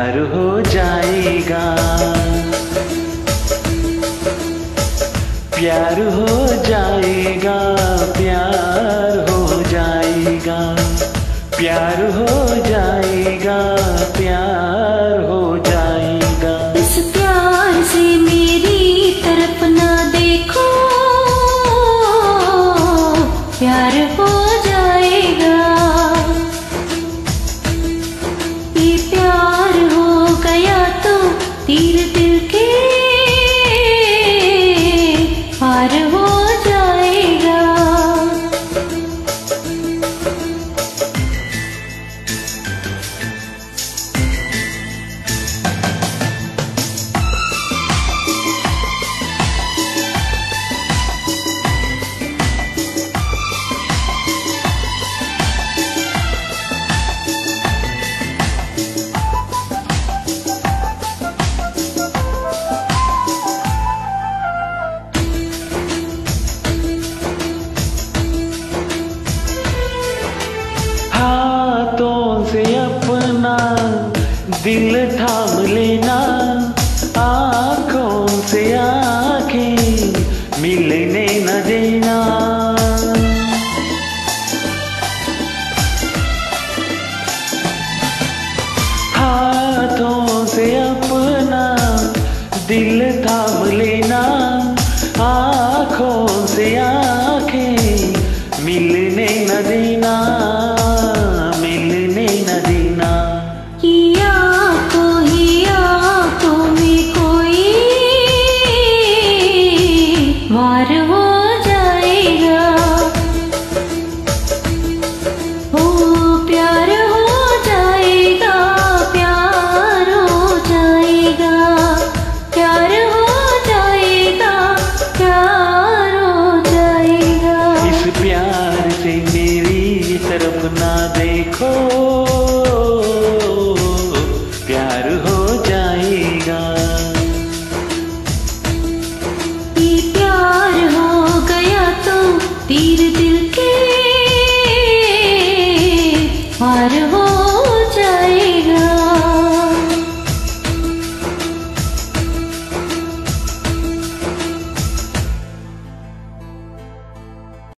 प्यार हो जाएगा, प्यार हो जाएगा, प्यार हो जाएगा, प्यार हो जाएगा, प्यार हो जाएगा। इस प्यार से मेरी तरफ ना देखो, प्यार हो जाएगा। ये प्यार हो गया तो तीर दिल के पार हो जाएगा। हाथों से अपना दिल थाम लेना, आँखों से आँखें मिलने न देना। हाथों से अपना दिल थाम लेना, आँखों से आँखें मिलने न देना, मिलने न देना। किया को ही आँखों में कोई वार हो जाएगा। ओ प्यार हो जाएगा, प्यार हो जाएगा, प्यार हो जाएगा, प्यार हो जाएगा। इस प्यार से मेरी तरफ ना देखो, प्यार हो जाएगा। ये प्यार हो गया तो तीर दिल के पार हो